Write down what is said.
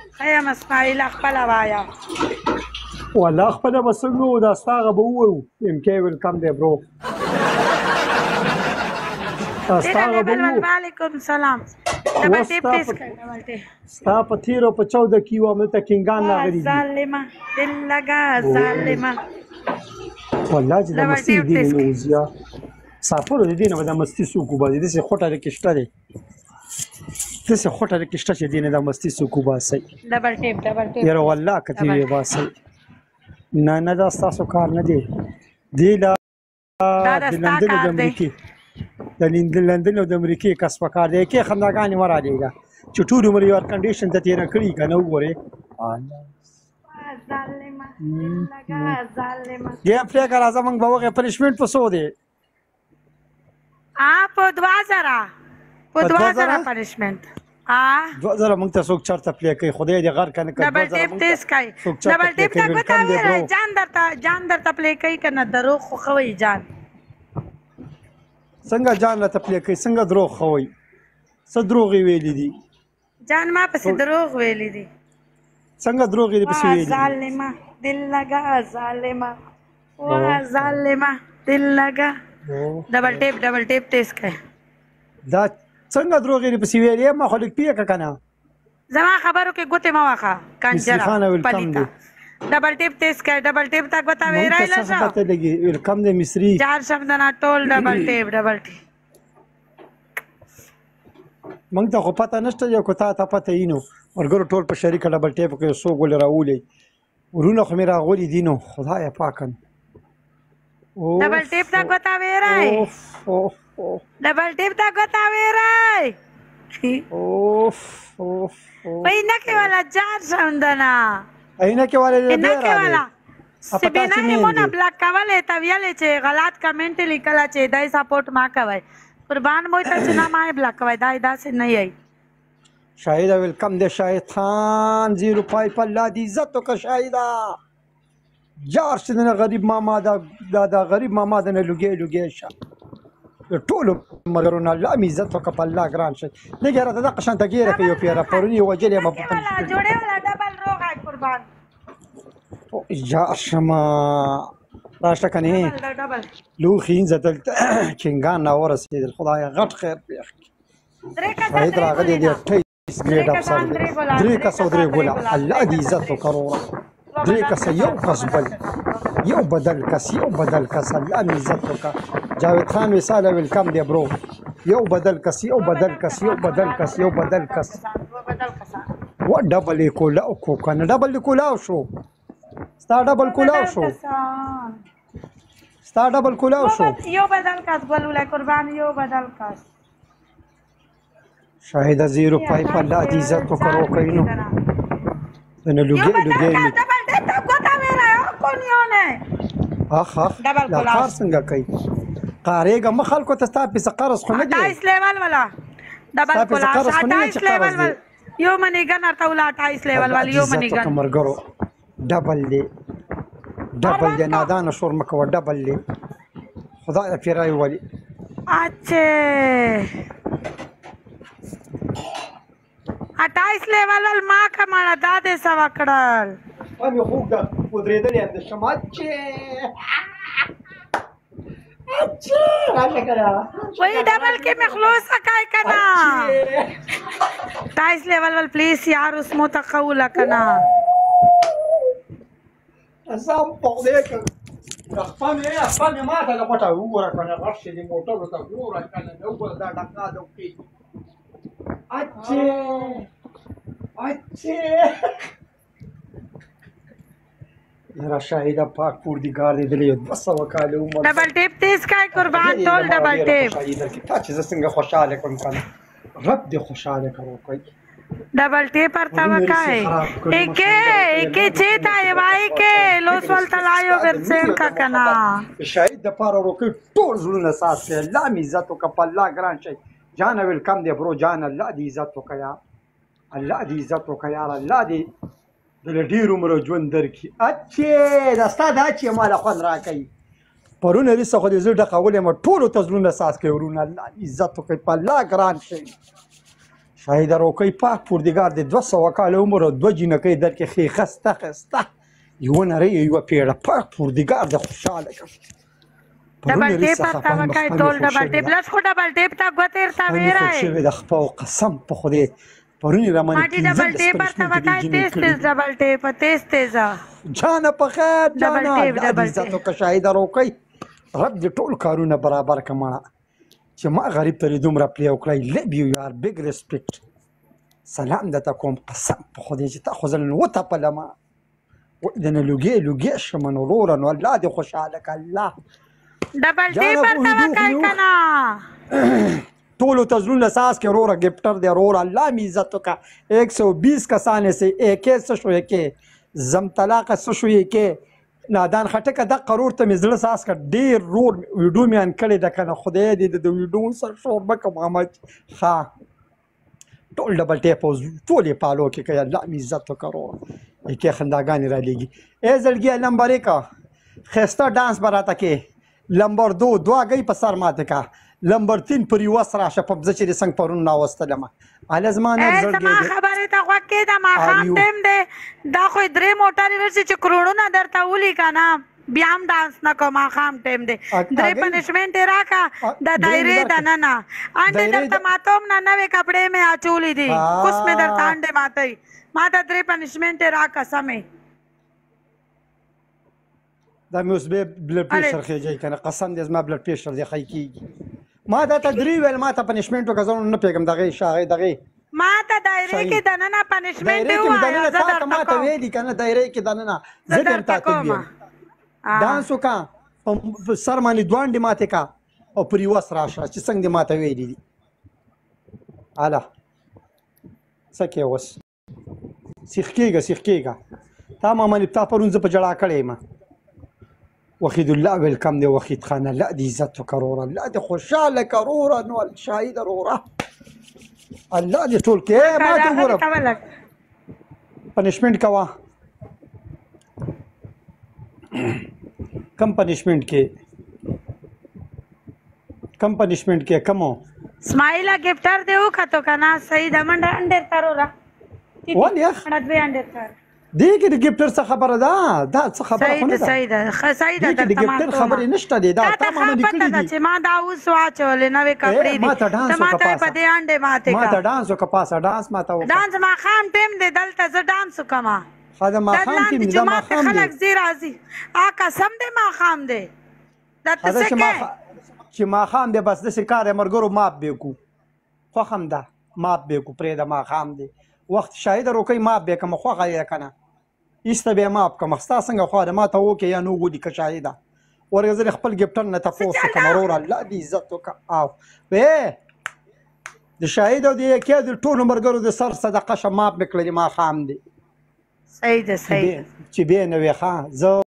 ښه یم اسماعیله خپله وایه والله خپله به څنګه وو دا ستا هغه به ووایو ام کې ویلکم دی برو وعلیکم سلام ډبل ټیپ ټیسټ کړه ډبل ټیپ ستا په 13 او په 14 کې وو همدلته کینګان راغلي دي ظالمه دل لګا ظالمه والله چې د مستي دي نو وزیا سافرو د دې نه به د مستي څوک وباسي داسې خوټه کې شته دی داسې خوټه کې شته چې دې نه د مستي څوک وباسي ډبل ټیپ یاره والله که ته یې وباسئ نه دا ستاسو کار نه دی دی د لندن او د امریکې د لندن او د امریکې کس په کار دی کې خنداګانې مه رالیږه چې ټول عمر یو کنډیشن ته تېره کړي که نه وګورې ګیم پرېږه راځه موږ به وغې پنشمنټ په څو دی په 2000 پنشمنټ 2000 موږ ته څوک چرته پلی کوي خدای دې غر کنه ډبل ټیپ ټیسټ کوي ډبل ټیپ ته ګوته ویری جان درته پلی کوي که نه دروغ خو خوئ جان څنګه جان راته پلی کوي څنګه دروغ خوئ څه دروغ یې ویلي دي جان ما پسې دروغ ویلي دي څنګه دروغ یې پسې ویلي ظالمه دل لګا ظالمه واه ظالمه دل لګا ډبل ټیپ ټیسټ کوي دا څنګه دروغ یې پسې ویلې ما خو لږ پیکه که نه زما خبرو کې ګوتې مه وهه کنجره پلیته ډبل ټیپ ټیسټ کوي ډبل ټیپ ته ګوته ویری لږه پته لګي ویلکم دی مصري 4 شب نه ټول ډبل ټیپ موږ ته خو پته نشته یو که تا ته پته وي نو ملګرو ټول په شریکه ډبل ټیپ کې څو ګولې راولئ ورونه خو مې راغولي دي نو خدایه پاکن ډبل ټیپ ته ګوته ویری ډبل ټیپ ته ګوته ویری عینکې والا 4 شوندنه عینکې والا عینکې والا سبینا ایمونه بلاک کولی ته ویلې چې غلط کمنټ یې لیکله چې دای سپورټ ما کوئ قربان مو ته چې نه ما یې بلاک کوئ دای داسې نه یی شاهده ویلکم دی شاهد خان 0 روپۍ په الله دې عزت وکړه شاهده جار چې دنه غریب ماما دا غریب ماما دنه لوګې شه ټولو مګرونه الله مې عزت وکړه په الله ګران شي لږ یې راته دغه شانته ګیره کوي یو پیره پرون یې وجلې یم جوړې والا ډبل روغی قربان جار شمه راشه کنې لوښي اینځه دلته کینګان راورسېدل خدایه غټ خیر پېښ کړي شاهد راغلی دی 28 ګریډ افسر دی 3 کسه 3 ګوله الله دې عزت وکړه وروره 3 کسه یو کس بل یو بدل کس الله مې عزت وکړه جاوید خان وصاله ویلکم دی برو یو بدل کس و ډبل یې کولاو کو که نه ډبل یې کولاو شو ستا ډبل کولاو شو یو بدل کس ګلوله قربان یو بدل کس شاهده 0 روپۍ په الله دې عزت وکړه وکړئ نو دنه لوګې دا کار څنګه کوي قارېږه مه خلکو ته ستا پسې قرض خو نه دی 28 لیول والا ډبل کولاو 28 لیول یو منیګن ارته ولا 28 لیول والا یو منیګن مرګرو ډبل دی نادانه شور مه کوه ډبل دی خدای پیرای ولی اچھا 28 لیول ما کماړه دا دې سوا کړل مې خوب دا ودرېدلې د شمال چې وہی ڈبل کے میں خلوص سکائی کنا 28 لیول وال پلیز یار اس متقولا کنا اسام پخدے کر خپل ما ته لپټه وګوره کنه راشي د موټر ته وګوره کنه نو دا ډکا دوکي اچھا یاره شاهده پاک پوردګار دې دلې 200 کاله عمر ډبل ټیپ تیز کای قربان ټول ډبل ټیپ تا چې څنګه خوشاله کوم کنه رب دې خوشاله کړو کوي double tape अर्ता वकाय एके चेता ये वाई के लोसवल तलायो बिरसेन का कना شاهد د پاره روکي ټول زړونه ساتي الله می عزت او کپلا ګران شي جان ویلکم دی برو جان الله دې عزت وکیا الله دې عزت وکیا الله دې د ډیر عمر ژوند درکې اچې دا ستاد اچې مال خون راکې پرونه لسه خو دې زړه قولې ما ټول ته زړونه سات کې ورونه الله عزت وکي په الله ګران شي شاهد روکی پاک پوردگار د 200 کال عمر او 2 جنکۍ درکې ښې خسته یوه نرۍ یوه پیړه پاک پوردگار د خوشحاله کړ ډبل ټیپ ورته وکړئ ټول ډبل ټیپ لس خو ډبل ټیپ ته ګوتې ورته ویرئ د خپه او قسم په خدای پرون یې رامنې ماټي ډبل ټیپ ورته وکړئ تیز تیز ډبل ټیپ تیز تیزه جانه په خیر جانه عزت وکړه شاهده روکی رب دې ټول کارونه برابر کړه مړه چې ما غریب ته دې دومره پلی وکړی لب یو یار بګ ریسپیکټ سلام درته کوم قسم په خدای چې تا خو زه نن وتپلمه د نه لوګې شم نو وروره نو الله دې خوشحاله کړه الله ډبل ټیپ ورته وکړئ که نه ټولو ته زړونه ساز کې وروره ګفټر دی وروره الله مې عزت وکړه 120 کسانې سې ایکې څه شو یې زم طلاقه څه شو یې نادان خټکه د قرور ته مې زړه ساز کړ ډېر رور ویډیو مې ان کړې ده که نه خدای دې د ویډیو سره شوربه کړم محمد ښه ټول ډبل ټیپ او ټول یې پالو کې کوي الله مې عزت وکړه وروره یکې خنداګانې رالیږي ای زړګیه نمبر 1 ښایسته ډانس به راته کې لمبر 2 دعاګۍ په سر ماته کا لمبر 3 پر یوه راشه په زه چې د څنګه پرون ناوستلمه هله زما نه زما خبرې ته غوږ کېږده ماښام ټایم دی دا خو 3 موټرې رسي چې کروړونه درته ولي که نه بیا هم ډانس نه کوم ماښام ټایم دی 3 پنشمنټ یې راکړه د دایرې دننه انډې درته ماتوم نه نوې کپړې مې اچولي دي اوس مې درته انډې ماتوي ما ته 3 پنشمنټ یې راکړه سمې دا مې اوس بیا بلډ پریشر خېږي که نه قسم دې زما بلډ پریشر دی ښی کېږي ما دا ته 3 ویل ما ته پنشمنټ وکړه زه نه پوهېږم دغې شاغې دغې ما ته دایرې کې دننه پنشمنټ ووایه زه درته ما ته ویلي که نه دایرې کې دننه زه دې هم تاته ویم ډانس وکړه په سر باندې دوانډې ماتې کا او پر یوه راشه چې څنګه دې ما ته ویلي دي هله څه کې اوس سیخ کېږه تا ما باندې تا پرون زه په جړا کړی یم وحید الله ویلکم دی وحید خان الله دې عزت وکړه وروره الله دې خوشحاله کړه وروره نو شاهد وروره الله دې ټول کې ما ته وګوره پنشمنټ کوه کم پنشمنټ کې کمو اسماعیله ګفټر دی وکړو که نه صحیح ده منډه انډر تر وروره ولې دوی انډر تر دې کې د ګفټر څه خبره ده دا څه خبره خو نه ده صحیح ده د ګفټر خبرې نشته دی دا تا ما باندې کړي دي چې ما دا اوس واچولې نوې کپړې دي ته ما ته په دې انډې ماتې ما ته ډانس وکړه پاسه ډانس ما ته وکړه ډانس ماښام ټایم دی دلته زه ډانس وکړم ښه د ماښام ټیم دا ماښام دی خلک ځي راځي قسم دی ماښام دی درته څه کوې چې ماښام دی بس داسې کار یې ملګرو ماپ بې کړو خوښ هم ده ماپ بې کړو پرېږده ماښام دی وخت شاهده روکی ماپ بې کړم خوښه یې که نه ایسته به یې ماپ کړم ستا څنګه خوا ده ما ته وکړې یا نه وګوري که شاهده ورګه زه خپل ګفټر نه تپوس وکړم وروره الله دې عزت وکړه او د شاهد او د یکې د ټولو ملګرو د سر صدقه شه ماپ مې کړلې ماښام دی صحیح ده چې بیا نه وې ښه زه